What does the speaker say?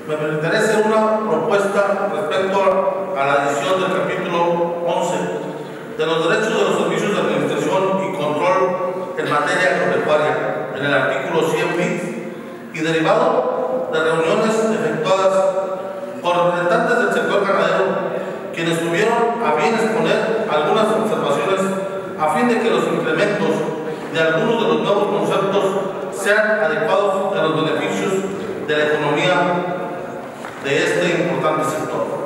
me permitiré hacer una propuesta respecto a la adición del capítulo 11 de los derechos de los servicios de administración y control en materia agropecuaria en el artículo 100 bis y derivado de reuniones efectuadas por representantes del sector ganadero, quienes tuvieron a bien exponer algunas observaciones a fin de que los incrementos de algunos de los nuevos conceptos sean adecuados a los beneficios de la economía de este importante sector.